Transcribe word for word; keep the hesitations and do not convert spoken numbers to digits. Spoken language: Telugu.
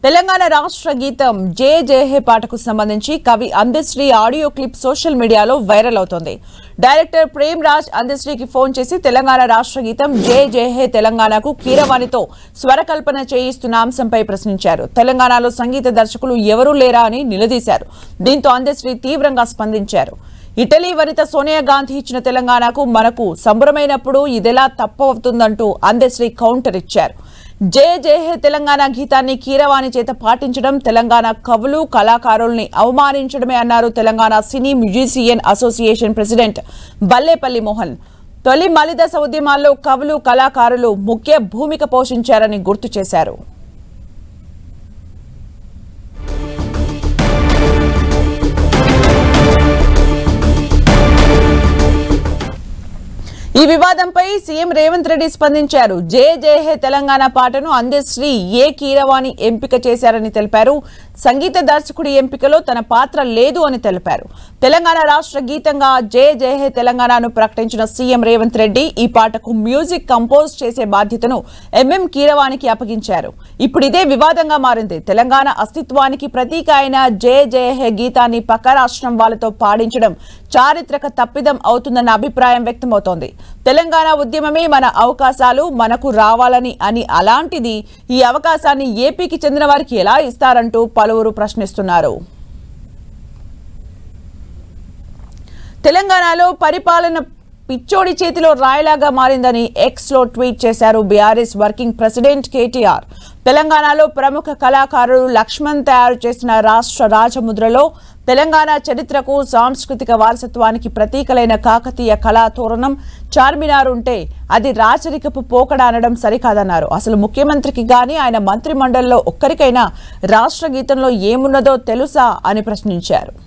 తెలంగాణ రాష్ట్ర గీతం జే జే హే పాటకు సంబంధించి కవి అందశ్రీ ఆడియో క్లిప్ సోషల్ మీడియాలో వైరల్ అవుతోంది. డైరెక్టర్ ప్రేమ్ రాజ్ అందశ్రీకి ఫోన్ చేసి తెలంగాణ రాష్ట్ర గీతం జే జే హే తెలంగాణకు కీరవాణితో స్వరకల్పన చేయిస్తున్న అంశంపై ప్రశ్నించారు. తెలంగాణలో సంగీత దర్శకులు ఎవరూ లేరా అని నిలదీశారు. దీంతో అందశ్రీ తీవ్రంగా స్పందించారు. ఇటలీ వనిత సోనియా గాంధీ ఇచ్చిన తెలంగాణకు మనకు సంబరమైనప్పుడు ఇదెలా తప్పవుతుందంటూ అందశ్రీ కౌంటర్ ఇచ్చారు. జే జే హే తెలంగాణ గీతాన్ని కీరవాణి చేత పాటించడం తెలంగాణ కవులు కళాకారుల్ని అవమానించడమే అన్నారు Telangana cine musician association president Ballepalli Mohan. తొలి మలిదశ ఉద్యమాల్లో కవులు కళాకారులు ముఖ్య భూమిక పోషించారని గుర్తు చేశారు. ఈ వివాదంపై సీఎం రేవంత్ రెడ్డి స్పందించారు. జే జే హే తెలంగాణ పాటను అందశ్రీ ఏ కీరవాణి ఎంపిక చేశారని తెలిపారు. సంగీత దర్శకుడి ఎంపికలో తన పాత్ర లేదు అని తెలిపారు. తెలంగాణ రాష్ట్ర గీతంగా జే జే హే తెలంగాణను ప్రకటించిన సీఎం రేవంత్ రెడ్డి ఈ పాటకు మ్యూజిక్ కంపోజ్ చేసే బాధ్యతను ఎంఎం కీరవాణికి అప్పగించారు. ఇప్పుడు ఇదే వివాదంగా మారింది. తెలంగాణ అస్తిత్వానికి ప్రతీక అయిన జే జే హే గీతాన్ని పక్క రాష్ట్రం వాళ్ళతో పాడించడం చారిత్రక తప్పిదం అవుతుందన్న అభిప్రాయం వ్యక్తమవుతోంది. తెలంగాణ ఉద్యమమే మన అవకాశాలు మనకు రావాలని అని అలాంటిది ఈ అవకాశాన్ని ఏపీకి చెందిన వారికి ఎలా ఇస్తారంటూ పలువురు ప్రశ్నిస్తున్నారు. తెలంగాణలో పరిపాలన పిచ్చోడి చేతిలో రాయలాగా మారిందని ఎక్స్ లో ట్వీట్ చేశారు బీఆర్ఎస్ వర్కింగ్ ప్రెసిడెంట్ కేటీఆర్. తెలంగాణలో ప్రముఖ కళాకారుడు లక్ష్మణ్ తయారు చేసిన రాష్ట్ర రాజముద్రలో తెలంగాణ చరిత్రకు సాంస్కృతిక వారసత్వానికి ప్రతీకలైన కాకతీయ కళా తోరణం చార్మినార్ ఉంటే అది రాచరికపు పోకడ అనడం సరికాదన్నారు. అసలు ముఖ్యమంత్రికి గాని ఆయన మంత్రి మండలిలో ఒక్కరికైనా రాష్ట్ర గీతంలో ఏమున్నదో తెలుసా అని ప్రశ్నించారు.